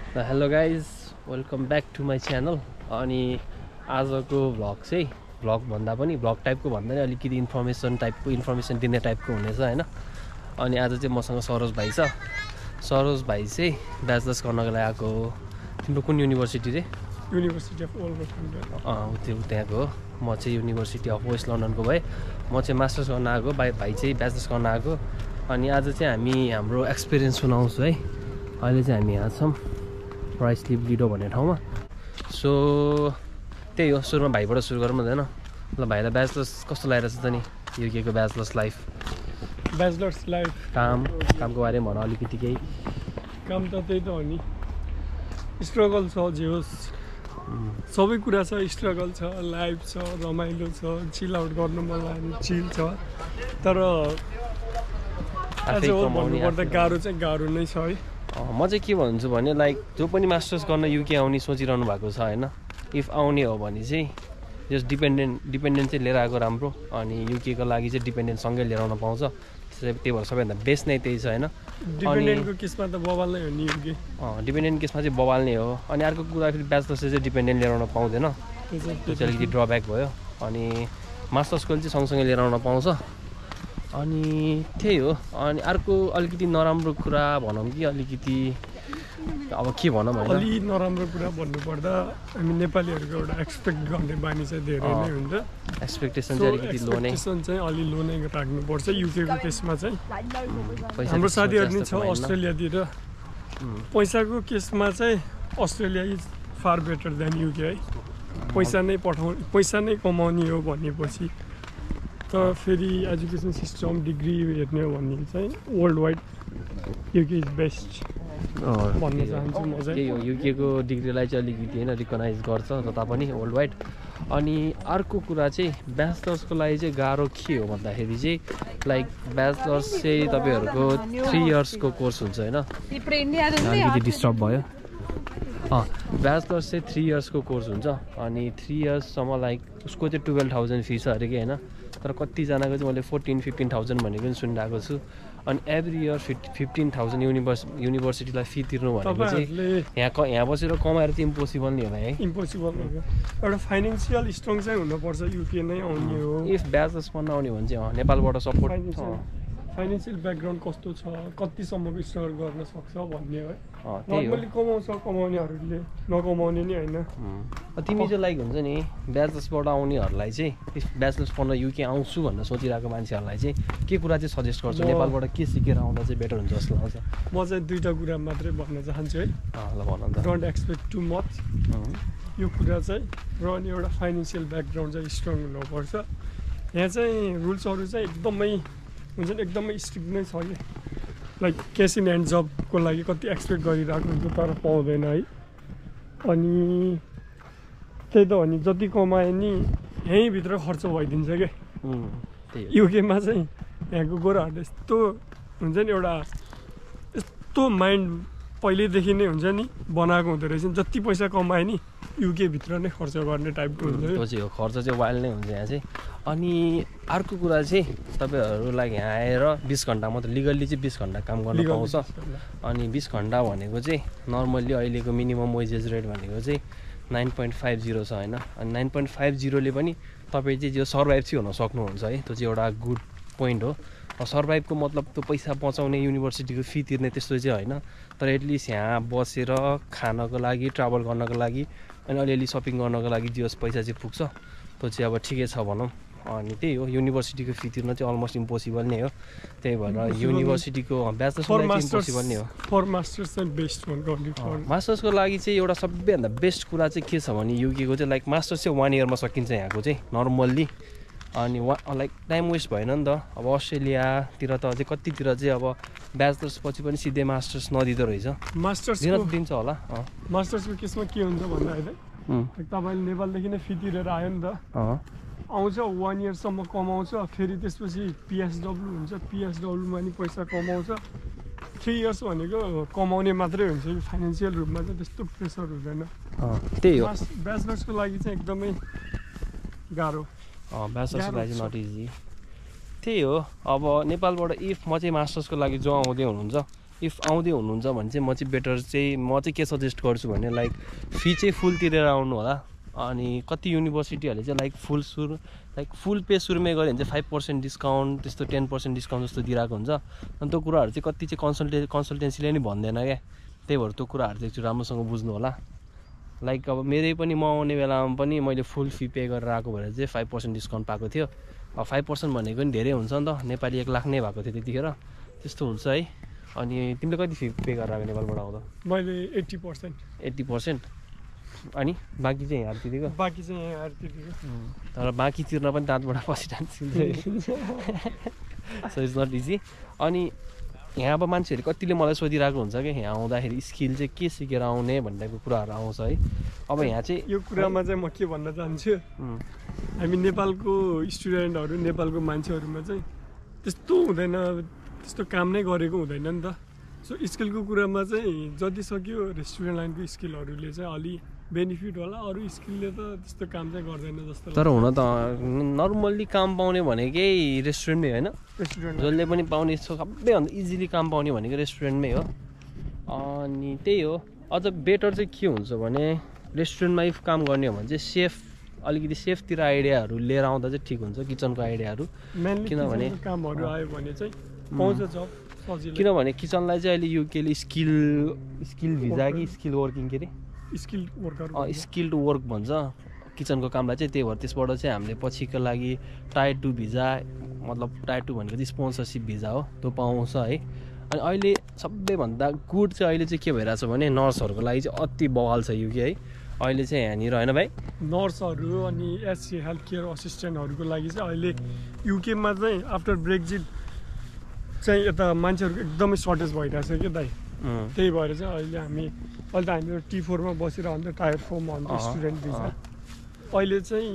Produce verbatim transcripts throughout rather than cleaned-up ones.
Hello guys welcome back to my channel. अनि आजको vlog चाहिँ भ्लग भन्दा पनि भ्लग टाइपको भन्दा पनि अलिकति इन्फर्मेसन टाइपको इन्फर्मेसन दिने टाइपको हुनेछ होइन। अनि आज चाहिँ मसँग सरोज भाइ छ। सरोज भाइ चाहिँ ब्याचलर्स गर्नको लागि आएको हो। तिम्रो कुन युनिभर्सिटी रे? युनिभर्सिटी अफ ओल्ड अँ त्यो त्यहाँको हो। म चाहिँ युनिभर्सिटी अफ वेस्ट लन्डनको भए। म चाहिँ मास्टर्स गर्न आएको, भाइ भाइ चाहिँ ब्याचलर्स गर्न आएको। अनि आज चाहिँ हामी हाम्रो एक्सपिरियन्स सुनाउँछु है। अहिले चाहिँ हामी यहाँ छौँ राइस लिभ लिडो भन्ने ठाउँमा। सो त्यही हो, सुरुमा भाइबाट सुरु गरौँ हुँदैन? ल भाइलाई ब्याचलर्स कस्तो लागिरहेछ त नि युकेको ब्याचलर्स लाइफ? ब्याचलर्स लाइफ काम कामको बारेमा भन अलिकति केही। काम त त्यही त हो नि, स्ट्रगल छ जे होस्, सबै कुरा छ। स्ट्रगल छ, लाइफ छ, रमाइलो छ, चिल आउट गर्नु मन लाग्ने चिल छ। तर आज भन्नुपर्दा गाह्रो चाहिँ गाह्रो नै छ है। म चाहिँ के भन्छु भने लाइक जो पनि मास्टर्स गर्न युके आउने सोचिरहनु भएको छ होइन, इफ आउने हो भने चाहिँ जस्ट डिपेन्डेन्ट डिपेन्डेन्ट चाहिँ लिएर आएको राम्रो। अनि युकेको लागि चाहिँ डिपेन्डेन्टसँगै लिएर आउन पाउँछ। त्यही भएर सबैभन्दा बेस्ट नै त्यही छ होइन। डिपेन्डेन्टको केसमा त बवाल नै हो नि युके। अँ डिपेन्डेन्ट केसमा चाहिँ बवाल नै हो। अनि अर्को कुरा फेरि ब्याचलर्स चाहिँ डिपेन्डेन्ट लिएर आउन पाउँदैन, त्यो चाहिँ अलिकति ड्रब्याक भयो। अनि मास्टर्सको चाहिँ सँगसँगै लिएर आउन पाउँछ। अनि त्यही हो। अनि अर्को अलिकति नराम्रो कुरा भनौँ कि अलिकति अब के भनौँ होइन, अलि नराम्रो कुरा भन्नुपर्दा हामी नेपालीहरूको एउटा एक्सपेक्ट गर्ने बानी चाहिँ धेरै नै हुन्छ। एक्सपेक्टेसन चाहिँ अलिकति लो नै चाहिँ अलि लो नै राख्नुपर्छ युकेको केसमा चाहिँ। पैसा हाम्रो साथीहरू नि छ अस्ट्रेलियातिर, पैसाको केसमा चाहिँ Australia is far better than UK है। पैसा नै पठाउने, पैसा नै कमाउने हो भनेपछि त फेरि एजुकेसन सिस्टम डिग्री हेर्ने हो भने चाहिँ world wide UK is best भन्न चाहन्छु म चाहिँ। त्यही हो, युकेको डिग्रीलाई चाहिँ अलिकति होइन रिकगनाइज गर्छ जता पनि वर्ल्ड वाइड। अनि अर्को कुरा चाहिँ ब्याचलर्सको लागि चाहिँ गाह्रो के हो भन्दाखेरि चाहिँ लाइक ब्याचलर्स चाहिँ तपाईँहरूको थ्री इयर्सको कोर्स हुन्छ होइन। अलिकति डिस्टर्ब भयो। अँ ब्याचलर्स चाहिँ थ्री इयर्सको कोर्स हुन्छ। अनि थ्री इयर्ससम्म लाइक उसको चाहिँ टुवेल्भ थाउजन्ड फिस अरे कि होइन। तर कतिजनाको चाहिँ मैले फोर्टिन फिफ्टिन थाउजन्ड भनेको पनि सुनिरहेको छु। अनि every year fif fifteen thousand univers युनिभर्सिटीलाई फी तिर्नु भनेको चाहिँ यहाँ क यहाँ बसेर कमाएर चाहिँ इम्पोसिबल नि हो भाइ है। इम्पोसिबल हो। एउटा फाइनेन्सियल स्ट्रङ चाहिँ हुनुपर्छ युके नै आउने हो। इफ ब्याचलर्स पढ्न आउने हो भने चाहिँ नेपालबाट सपोर्ट, फाइनेन्सियल ब्याकग्राउन्ड कस्तो छ, कतिसम्मको स्ट्रगल गर्न सक्छ भन्ने है। नर्मली कमाउँछ कमाउनेहरूले, नकमाउने नि होइन। तिमी चाहिँ लाइक हुन्छ नि ब्याचलर्सबाट आउनेहरूलाई चाहिँ इफ ब्याचलर्स पढ्न युके आउँछु भनेर सोचिरहेको मान्छेहरूलाई चाहिँ के कुरा चाहिँ सजेस्ट गर्छु? नेपालबाट के सिकेर आउँदा चाहिँ बेटर हुन्छ जस्तो लाग्छ? म चाहिँ दुईवटा कुरा मात्रै भन्न चाहन्छु है। ल भन त। डोन्ट एक्सपेक्ट टु मच यो कुरा चाहिँ। र अनि एउटा फाइनेन्सियल ब्याकग्राउन्ड चाहिँ स्ट्रङ हुनुपर्छ। यहाँ चाहिँ रुल्सहरू चाहिँ एकदमै हुन्छ नि, एकदमै स्ट्रिक्ट नै छ कि लाइक क्यास इन ह्यान्ड जबको लागि कति एक्सपेक्ट गरिरहेको हुन्छ तर पाउँदैन है। अनि त्यही त हो नि, जति कमाए नि यहीँभित्र खर्च भइदिन्छ क्या। युकेमा चाहिँ यहाँको गोराहरूले यस्तो हुन्छ नि, एउटा यस्तो माइन्ड पहिल्यैदेखि नै हुन्छ नि बनाएको हुँदो रहेछ। जति पैसा कमाए नि युकेभित्र नै खर्च गर्ने टाइपको हुन्छ। त्यो चाहिँ हो, खर्च चाहिँ वाइल्ड नै हुन्छ यहाँ चाहिँ। अनि अर्को कुरा चाहिँ तपाईँहरूलाई यहाँ आएर बिस घन्टा मात्रै लिगल्ली चाहिँ बिस घन्टा काम गर्न पाउँछ। अनि बिस घन्टा भनेको चाहिँ नर्मल्ली अहिलेको मिनिमम वेजेस रेट भनेको चाहिँ नाइन पोइन्ट फाइभ जिरो छ होइन। अनि नाइन पोइन्ट फाइभ जिरोले पनि तपाईँ चाहिँ जो सर्भाइभ चाहिँ हुन सक्नुहुन्छ है। त्यो चाहिँ एउटा गुड पोइन्ट हो। सर्भाइभको मतलब त्यो पैसा बचाउने, युनिभर्सिटीको फी तिर्ने त्यस्तो चाहिँ होइन। तर एटलिस्ट यहाँ बसेर खानको लागि, ट्राभल गर्नको लागि अनि अलिअलि सपिङ गर्नको लागि जे होस् पैसा चाहिँ पुग्छ, त्यो चाहिँ अब ठिकै छ भनौँ। अनि त्यही हो, युनिभर्सिटीको फी तिर्न चाहिँ अलमोस्ट इम्पोसिबल नै हो। त्यही भएर युनिभर्सिटीको ब्याचलर्सको लागि चाहिँ इम्पोसिबल नै हो। फर मास्टर्स चाहिँ बेस्ट हो। मास्टर्सको लागि चाहिँ एउटा सबैभन्दा बेस्ट कुरा चाहिँ के छ भने युकेको चाहिँ लाइक मास्टर्स चाहिँ वान इयरमा सकिन्छ यहाँको चाहिँ नर्मल्ली। अनि वा लाइक टाइम वेस्ट भएन नि त। अब अस्ट्रेलियातिर त अझै कतितिर चाहिँ अब ब्याचलर्स पछि पनि सिधै मास्टर्स नदिँदो रहेछ। मास्टर्स दिन दिन्छ होला। मास्टर्सको केसमा के हुन्छ भन्दाखेरि तपाईँले नेपालदेखि नै फी तिरेर आयो नि त, आउँछ वान इयरसम्म कमाउँछ, फेरि त्यसपछि पिएसडब्लु हुन्छ, पिएसडब्लुमा नि पैसा कमाउँछ। थ्री इयर्स भनेको कमाउने मात्रै हुन्छ कि फाइनेन्सियल रूपमा चाहिँ त्यस्तो प्रेसर हुँदैन। त्यही हो, ब्याचलर्सको लागि चाहिँ एकदमै गाह्रो। ब्याचलर्सको लागि चाहिँ नट इजी। त्यही हो। अब नेपालबाट इफ म चाहिँ मास्टर्सको लागि जो आउँदै हुनुहुन्छ इफ आउँदै हुनुहुन्छ भने चाहिँ म चाहिँ बेटर चाहिँ म चाहिँ के सजेस्ट गर्छु भने लाइक फी चाहिँ फुल तिरेर आउनु होला अनि कति युनिभर्सिटीहरूले चाहिँ लाइक फुल सुरु लाइक फुल पे सुरुमै गऱ्यो भने चाहिँ फाइभ पर्सेन्ट डिस्काउन्ट त्यस्तो टेन पर्सेन्ट डिस्काउन्ट जस्तो दिइरहेको हुन्छ अनि त्यो कुराहरू चाहिँ कति चाहिँ कन्सल्टे कन्सल्टेन्सीले नि भन्दैन क्या त्यही भएर त्यो कुराहरू चाहिँ एकचोटि राम्रोसँग बुझ्नु होला लाइक अब मेरै पनि म आउने बेलामा पनि मैले फुल फी पे गरेर आएको भएर चाहिँ फाइभ पर्सेन्ट डिस्काउन्ट पाएको थियो अब फाइभ पर्सेन्ट भनेको पनि धेरै हुन्छ नि त नेपाली एक लाख नै भएको थियो त्यतिखेर त्यस्तो हुन्छ है अनि तिमीले कति फी पे गरेर आएको नेपालबाट आउँदा मैले एट्टी पर्सेन्ट एट्टी पर्सेन्ट अनि बाँकी चाहिँ यहाँ तिरेको बाँकी चाहिँ यहाँ तिरेको तर बाँकी तिर्न पनि दाँतबाट पसिरहन्छ सो इट्स नट इजी अनि यहाँ अब मान्छेहरूले कतिले मलाई सोधिरहेको हुन्छ कि यहाँ आउँदाखेरि स्किल चाहिँ के सिकेर आउने भन्ने कुराहरू आउँछ है अब यहाँ चाहिँ यो कुरामा चाहिँ म के भन्न चाहन्छु हामी नेपालको स्टुडेन्टहरू नेपालको मान्छेहरूमा चाहिँ त्यस्तो हुँदैन त्यस्तो काम नै गरेको हुँदैन नि त सो स्किलको कुरामा चाहिँ जति सक्यो रेस्टुरेन्ट लाइनको स्किलहरूले चाहिँ अलि बेनिफिट होला अरू स्किलले त त्यस्तो काम चाहिँ गर्दैन जस्तो तर हुन त नर्मल्ली काम पाउने भनेकै रेस्टुरेन्टमै होइन रेस्टुरेन्ट जसले पनि पाउने सबैभन्दा इजिली काम पाउने भनेको रेस्टुरेन्टमै हो अनि त्यही हो अझ बेटर चाहिँ के हुन्छ भने रेस्टुरेन्टमा इफ काम गर्ने हो भने चाहिँ सेफ अलिकति सेफतिर आइडियाहरू लिएर आउँदा चाहिँ ठिक हुन्छ किचनको आइडियाहरू किनभने कामहरू आयो भने चाहिँ पाउँछ जब सजिलो किनभने किचनलाई चाहिँ अहिले युकेले स्किल स्किल भिजा कि स्किल वर्किङ के अरे स्किल वर्कर स्किल्ड वर्क भन्छ किचनको कामलाई चाहिँ त्यही भएर त्यसबाट चाहिँ हामीले पछिको लागि टायर टू भिजा मतलब टायर टू भनेको चाहिँ स्पोन्सरसिप भिजा हो त्यो पाउँछ है अनि अहिले सबैभन्दा गुड चाहिँ अहिले चाहिँ के भइरहेछ भने नर्सहरूको लागि चाहिँ अति बवाल छ युके है अहिले चाहिँ यहाँनिर होइन भाइ नर्सहरू अनि एससी हेल्थ केयर असिस्टेन्टहरूको लागि चाहिँ अहिले युकेमा चाहिँ आफ्टर ब्रेक्जिट चाहिँ यता मान्छेहरूको एकदमै सर्टेज भइरहेछ क्या दाइ त्यही भएर चाहिँ अहिले हामी अहिले त हामीहरू टी फोरमा बसेर अन्त टायर फोरमा अन्त स्टुडेन्ट भिजा अहिले चाहिँ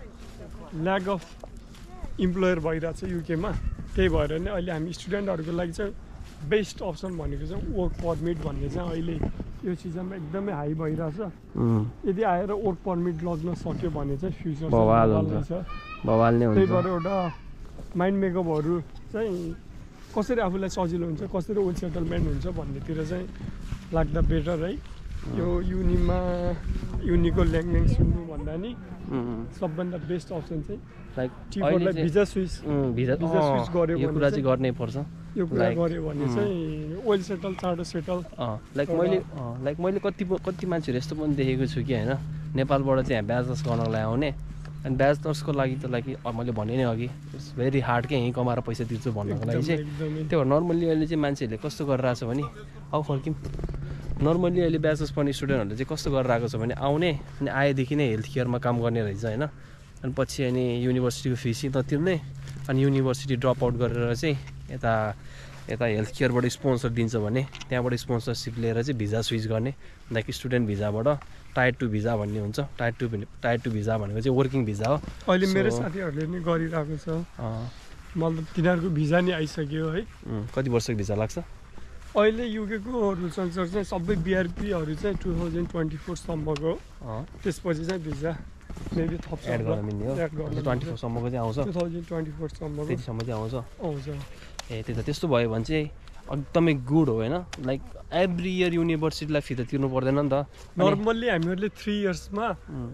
ल्याक अफ इम्प्लोयर भइरहेछ युकेमा त्यही भएर नै अहिले हामी स्टुडेन्टहरूको लागि चाहिँ बेस्ट अप्सन भनेको चाहिँ वर्क पर्मिट भन्ने चाहिँ अहिले यो सिजनमा एकदमै हाई भइरहेछ यदि आएर वर्क पर्मिट लग्न सक्यो भने चाहिँ फ्युचर बवाल हुन्छ बवाल नै हुन्छ त्यही भएर एउटा माइन्ड मेकअपहरू चाहिँ कसरी आफूलाई सजिलो हुन्छ कसरी वेल सेटलमेन्ट हुन्छ भन्नेतिर चाहिँ लाग्दा बेटर है यो युनिमा युनिको ल्याङ्ग्वेज सुन्नु भन्दा नि सबभन्दा बेस्ट अप्सन चाहिँ लाइक टिफोरलाई visa switch visa visa switch गर्यो यो कुरा चाहिँ गर्नै पर्छ यो कुरा गर्यो भने चाहिँ वेल सेटल चाँडो सेटल लाइक मैले लाइक मैले कति कति मान्छेहरू यस्तो पनि देखेको छु कि होइन नेपालबाट चाहिँ यहाँ ब्याचलर्स गर्नको लागि आउने अनि ब्याचलर्सको लागि त लागि मैले भने नै अघि इट्स भेरी हार्ड के यहीँ कमाएर पैसा तिर्छु भन्नको लागि चाहिँ त्यो भएर नर्मल्ली अहिले चाहिँ मान्छेहरूले कस्तो गरिरहेको छ भने आऊ फर्किम नर्मल्ली अहिले ब्याचलर्स पढ्ने स्टुडेन्टहरूले चाहिँ कस्तो गरेर आएको छ भने आउने अनि आएदेखि नै हेल्थ केयरमा काम गर्ने रहेछ होइन अनि पछि अनि युनिभर्सिटीको फिस नतिर्ने अनि युनिभर्सिटी ड्रप आउट गरेर चाहिँ यता यता हेल्थ केयरबाट स्पोन्सर दिन्छ भने त्यहाँबाट स्पोन्सरसिप लिएर चाहिँ भिजा स्विच गर्ने लाइक स्टुडेन्ट भिजाबाट टायर टू भिजा भन्ने हुन्छ tier two tier two visa भनेको चाहिँ वर्किङ भिजा हो अहिले मेरो साथीहरूले नि गरिरहेको छ मतलब तिनीहरूको भिजा नि आइसक्यो है कति वर्षको भिजा लाग्छ अहिले युकेको रुल्स अनुसार चाहिँ सबै बिआरपीहरू चाहिँ टु थाउजन्ड ट्वेन्टी फोरसम्मको त्यसपछि चाहिँ भिजा मेबी थप एड गर्न मिल्ने हो ट्वेन्टी फोरसम्मको चाहिँ आउँछ टु थाउजन्ड ट्वेन्टी फोरसम्मको त्यतिसम्म चाहिँ आउँछ आउँछ ए त्यही त त्यस्तो भयो भने चाहिँ एकदमै गुड हो होइन लाइक एभ्री इयर युनिभर्सिटीलाई फी त तिर्नु पर्दैन नि त नर्मल्ली हामीहरूले थ्री इयर्समा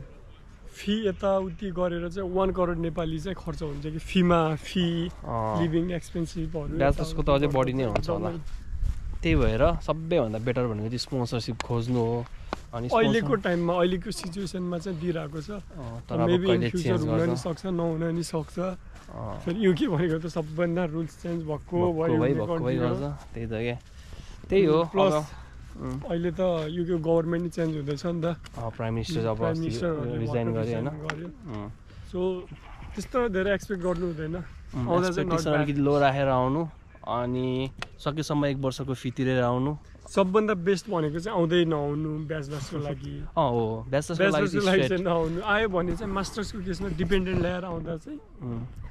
फी यताउति गरेर चाहिँ वान करोड नेपाली चाहिँ खर्च हुन्छ कि फीमा फी लिभिङ एक्सपेन्सिभहरू ब्याचलर्सको त अझै बढी नै हुन्छ होला त्यही भएर सबैभन्दा बेटर भनेको चाहिँ स्पोन्सरसिप खोज्नु हो अनि अहिलेको टाइममा अहिलेको सिचुएसनमा चाहिँ दिइरहेको छ तर मेबी इन फ्युचर हुन नि सक्छ नहुन नि सक्छ फेरि युके भनेको त सबभन्दा रुल्स चेन्ज भएको गर्छ त्यही त क्या त्यही हो प्लस अहिले त युके गभर्मेन्ट नै चेन्ज हुँदैछ नि त प्राइम मिनिस्टर अब रिजाइन गर्यो होइन सो त्यस्तो धेरै एक्सपेक्ट गर्नु हुँदैन एक्सपेक्टेसन अलिकति लो राखेर आउनु अनि सकेसम्म एक वर्षको फी तिरेर आउनु सबभन्दा बेस्ट भनेको चाहिँ आउँदै नआउनु ब्याचलर्सको लागि अँ हो ब्याचलर्सको लागि चाहिँ नआउनु आयो भने चाहिँ मास्टर्सको केसमा डिपेन्डेन्ट ल्याएर आउँदा चाहिँ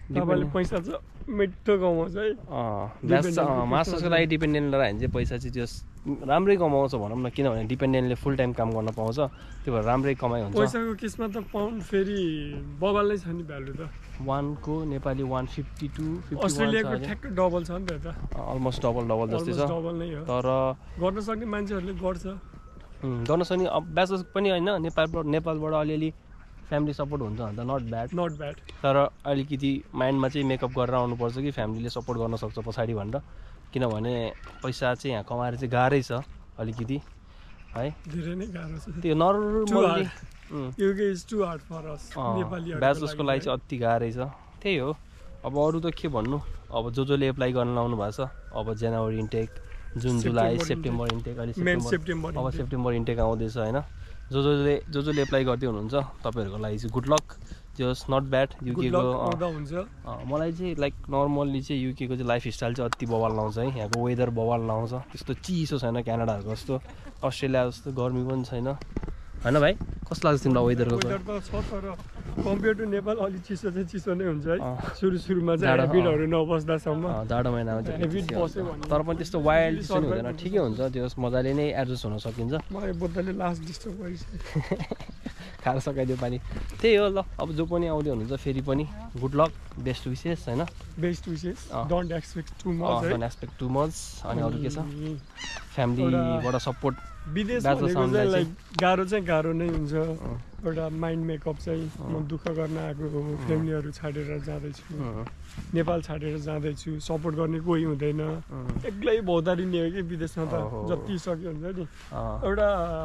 तपाईँले पैसा चाहिँ मिठो कमाउँछ है मास्टर्सको लागि डिपेन्डेन्ट लगायो भने चाहिँ पैसा चाहिँ त्यो राम्रै कमाउँछ भनौँ न किनभने डिपेन्डेन्टले फुल टाइम काम गर्न पाउँछ त्यो भएर राम्रै कमाइ हुन्छ पैसाको केसमा त पाउन्ड फेरि बबालै छ नि भ्यालु त वानको नेपाली वान फिफ्टी टू अस्ट्रेलियाको ठ्याक्क डबल छ नि त यता अलमोस्ट डबल डबल जस्तै छ डबल नै हो तर गर्न सक्ने मान्छेहरूले गर्छ गर्न सक्ने ब्याचलर्स पनि होइन नेपालबाट नेपालबाट अलिअलि फ्यामिली सपोर्ट हुन्छ भने त नट ब्याड नट ब्याड तर अलिकति माइन्डमा चाहिँ मेकअप गरेर आउनुपर्छ कि फ्यामिलीले सपोर्ट गर्न सक्छ पछाडि भनेर किनभने पैसा चाहिँ यहाँ कमाएर चाहिँ गाह्रै छ अलिकति है धेरै नै गाह्रो छ त्यो normally UK is too hard for us Nepali ब्याचलर्सको लागि चाहिँ अति गाह्रै छ त्यही हो अब अरू त के भन्नु अब जो जसले एप्लाई गर्न लाउनु भएको छ अब January intake June July September intake अहिले सेप्टेम्बर अब सेप्टेम्बर इन्टेक आउँदैछ होइन जो जसले जो जसले एप्लाई गर्दै हुनुहुन्छ तपाईँहरूको लागि चाहिँ good luck just not bad युकेको मलाई चाहिँ लाइक नर्मल्ली चाहिँ युकेको चाहिँ लाइफ स्टाइल चाहिँ अति बवाल लाउँछ है यहाँको वेदर बवाल लाउँछ त्यस्तो चिसो छैन क्यानाडाहरूको जस्तो अस्ट्रेलिया जस्तो गर्मी पनि छैन होइन भाइ कस्तो लाग्छ तिमीलाई वेदरको कम्पेयर टु नेपाल अलिक चिसो चाहिँ चिसो नै हुन्छ है सुरु सुरुमा चाहिँ ह्याबिटहरू नबस्दासम्म जाडो महिनामा चाहिँ तर पनि त्यस्तो वाइल्ड चिसो नि हुँदैन ठिकै हुन्छ त्यो मजाले नै एडजस्ट हुन सकिन्छ मलाई बोतलले लास्ट डिस्टर्ब गरिसक्यो खाएर सकाइदियो पानी त्यही हो ल अब जो पनि आउँदै हुनुहुन्छ फेरि पनि गुड लक बेस्ट विसेस होइन best wishes don't expect too much don't expect too much अनि अरू के छ फ्यामिलीबाट सपोर्ट विदेश भनेको चाहिँ लाइक गाह्रो चाहिँ गाह्रो नै हुन्छ एउटा माइन्ड मेकअप चाहिँ म दुःख गर्न आएको हो फ्यामिलीहरू छाडेर जाँदैछु नेपाल छाडेर जाँदैछु सपोर्ट गर्ने कोही हुँदैन एक्लै भौतारिने हो कि विदेशमा त जति सक्यो हुन्छ नि एउटा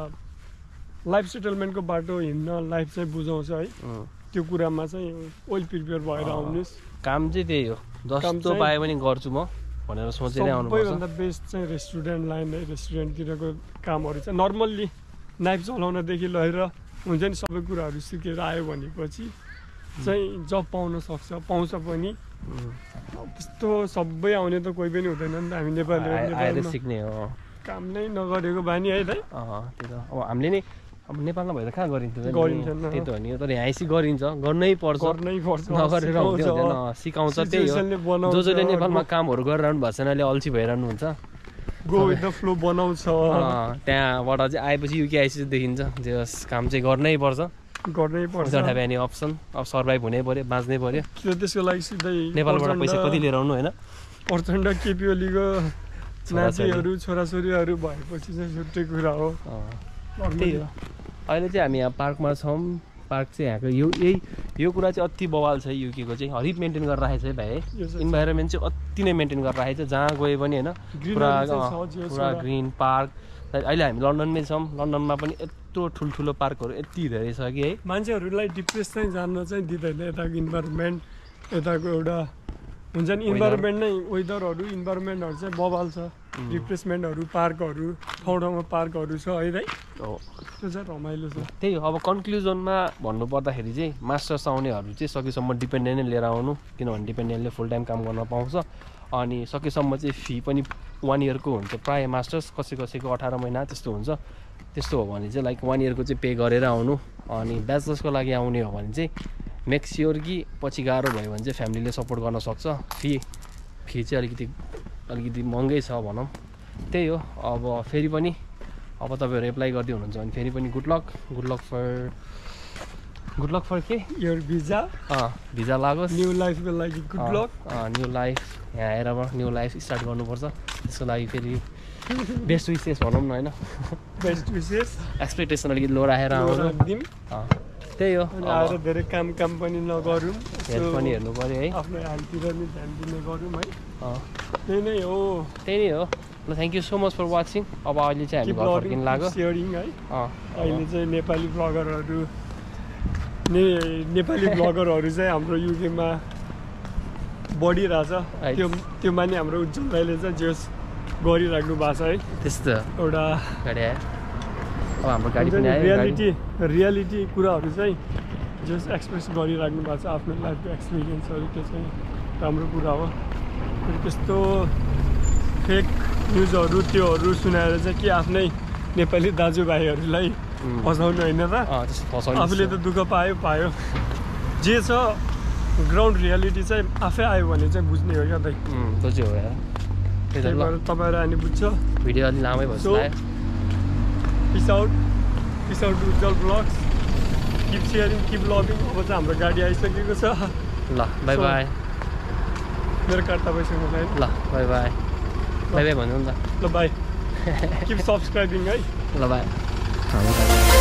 लाइफ सेटलमेन्टको बाटो हिँड्न लाइफ चाहिँ बुझाउँछ है त्यो कुरामा चाहिँ वेल प्रिपेयर भएर आउनुहोस् काम चाहिँ त्यही हो जस्तो पाए पनि गर्छु म भनेर सोचेर आउनुपर्छ सबैभन्दा बेस्ट चाहिँ रेस्टुरेन्ट लाइन है रेस्टुरेन्टतिरको कामहरू चाहिँ नर्मल्ली नाइफ चलाउनदेखि लिएर हुन्छ नि सबै कुराहरू सिकेर आयो भनेपछि चाहिँ जब पाउन सक्छ पाउँछ पनि त्यस्तो सबै आउने त कोही पनि हुँदैन नि त हामी नेपालीहरू सिक्ने हो काम नै नगरेको बानी है त त्यो त अब हामीले नै अब नेपालमा भएर कहाँ गरिन्थ्यो गरिन्छ त्यही त हो नि तर यहाँ आइसी गरिन्छ गर्नै पर्छ गर्नै पर्छ नगरेर हुँदैन सिकाउँछ त्यही हो जो जसले नेपालमा कामहरू गरिरहनु भएको छैन अहिले अल्छी भइरहनु हुन्छ गो विथ द फ्लो बनाउँछ त्यहाँबाट चाहिँ आएपछि युके आइसी देखिन्छ त्यो काम चाहिँ गर्नै पर्छ गर्नै पर्छ डोन्ट ह्याभ एनी अप्सन अब सर्भाइभ हुनै पर्यो बाँच्नै पर्यो त्यसको लागि सिधै नेपालबाट पैसा कति लिएर आउनु होइन प्रचण्ड केपी ओलीको नातिहरू छोराछोरीहरू भएपछि चाहिँ छुट्टै कुरा हो त्यही हो अहिले चाहिँ हामी यहाँ पार्कमा छौँ पार्क चाहिँ यहाँको यो यही यो कुरा चाहिँ अति बवाल छ युकेको चाहिँ हरित मेन्टेन गरेर राखेको छ है भाइ है इन्भाइरोमेन्ट चाहिँ अति नै मेन्टेन गरेर राखेको छ जहाँ गए पनि होइन पुरा पुरा ग्रिन पार्क अहिले हामी लन्डनमै छौँ लन्डनमा पनि यत्रो ठुल्ठुलो पार्कहरू यति धेरै छ कि है मान्छेहरूलाई डिप्रेस चाहिँ जान्न चाहिँ दिँदैन यताको इन्भाइरोमेन्ट यताको एउटा हुन्छ नि इन्भाइरोमेन्ट नै वेदरहरू इन्भाइरोमेन्टहरू चाहिँ बवाल छ रिफ्रेसमेन्टहरू पार्कहरू ठाउँ ठाउँमा पार्कहरू छ है हो त्यो चाहिँ रमाइलो छ त्यही हो अब कन्क्लुजनमा भन्नुपर्दाखेरि चाहिँ मास्टर्स आउनेहरू चाहिँ सकेसम्म डिपेन्डेन्ट नै लिएर आउनु किनभने डिपेन्डेन्टले फुल टाइम काम गर्न पाउँछ अनि सकेसम्म चाहिँ फी पनि वान इयरको हुन्छ प्रायः मास्टर्स कसै कसैको अठार महिना त्यस्तो हुन्छ त्यस्तो हो भने चाहिँ लाइक वान इयरको चाहिँ पे गरेर आउनु अनि ब्याचलर्सको लागि आउने हो भने चाहिँ मेक स्योर कि पछि गाह्रो भयो भने चाहिँ फ्यामिलीले सपोर्ट गर्न सक्छ फी फी चाहिँ अलिकति अलिकति महँगै छ भनौँ त्यही हो अब फेरि पनि अब तपाईँहरू एप्लाई गर्दै हुनुहुन्छ भने फेरि पनि good luck good luck for good luck for के योर भिजा अँ भिजा लागोस् न्यू लाइफको लागि गुड लक न्यू लाइफ यहाँ आएर न्यू लाइफ स्टार्ट गर्नुपर्छ त्यसको लागि फेरि बेस्ट विसेस भनौँ न होइन बेस्ट विसेस एक्सपेक्टेसन अलिकति लो राखेर आउनु त्यही हो आएर धेरै काम काम पनि नगरौँ हेल्थ पनि हेर्नु पऱ्यो है आफ्नो हेल्थतिर नि ध्यान दिने गरौँ है त्यही नै हो त्यही नै हो ल thank you so much for watching अब अहिले चाहिँ हामी घर फर्किन लाग्यो सेयरिङ है अहिले चाहिँ नेपाली ब्लगरहरू ने नेपाली ब्लगरहरू चाहिँ हाम्रो युकेमा बढिरहेछ त्यो त्यो मानि हाम्रो उज्जवल दाइले चाहिँ जेस गरिराख्नु भएको छ है त्यस्तो एउटा गाडी आयो अब हाम्रो गाडी पनि आयो रियालिटी रियालिटी कुराहरू चाहिँ जस एक्सप्रेस गरिराख्नु भएको छ आफ्नो लाइफको एक्सपिरियन्सहरू त्यो चाहिँ राम्रो कुरा हो त्यस्तो फेक न्युजहरू त्योहरू सुनाएर चाहिँ के आफ्नै नेपाली दाजुभाइहरूलाई फसाउनु होइन त आफूले त दुःख पायो पायो जे छ ग्राउन्ड रियालिटी चाहिँ आफै आयो भने चाहिँ बुझ्ने हो क्या दाइ उम्, त्यो चाहिँ हो यार त्यही त त्यही ल भएर तपाईँहरू अनि बुझ्छ भिडियो अलि लामै भइसक्यो So, peace out peace out Ujjwal blogs keep sharing keep loving अब चाहिँ हाम्रो गाडी आइसकेको छ ल बाई So, बाई मेरो कार तपाईँसँग छैन ल बाई बाई बाई बाई भन्नु नि त ल बाई किप सब्सक्राइबिङ है ल बाई